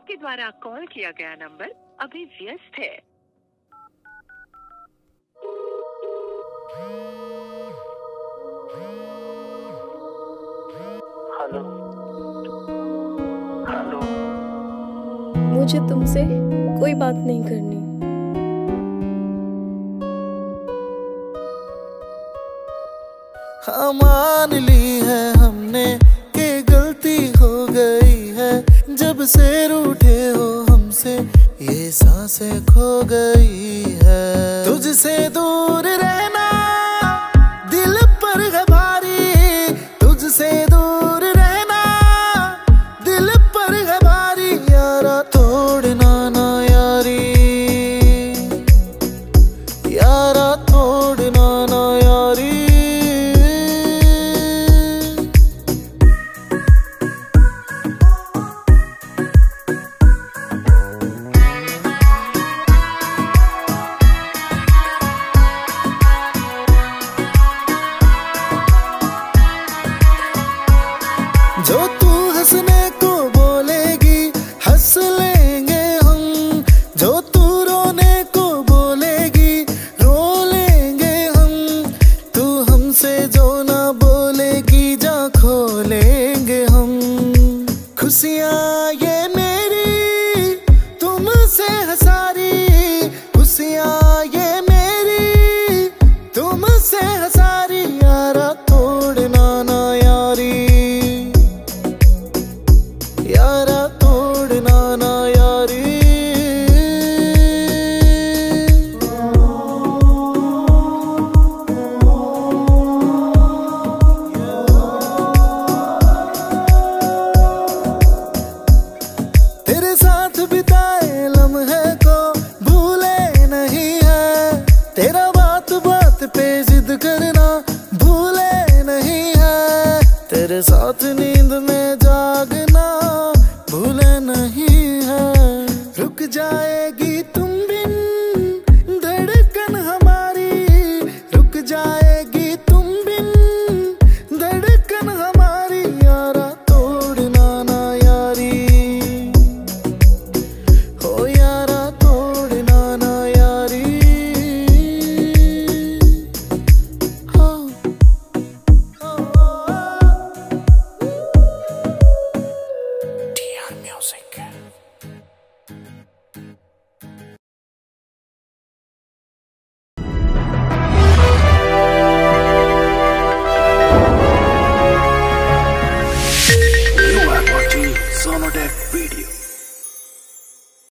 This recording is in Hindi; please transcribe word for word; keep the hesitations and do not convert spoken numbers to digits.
आपके द्वारा कॉल किया गया नंबर अभी व्यस्त है। Hello hello. मुझे तुमसे कोई बात नहीं करनी। हाँ मान ली है हमने कि गलती हो गई है, जब से रूठे हो हमसे ये सांसें खो गई है। तुझसे दूर रहना दिल पर है भारी, तुझसे दूर रहना दिल पर है भारी। यारा तोड़ना ना यारी, यारा तोड़ना ना यारी। जो तू हंसने को बोलेगी हंस लेंगे हम, जो तू रोने को बोलेगी रो लेंगे हम। तू हमसे जो ना बोलेगी जा खो लेंगे हम। खुशियाँ ये मेरी तुमसे है सारी, खुशियाँ ये मेरी तुमसे है सारी। यारा तोड़ना ना यारी, यारा तोड़ना ना यारी। तेरे साथ बिताए लम्हे को भूले नहीं है, तेरा बात बात पे जिद करना भूले नहीं है। तेरे साथ नींद में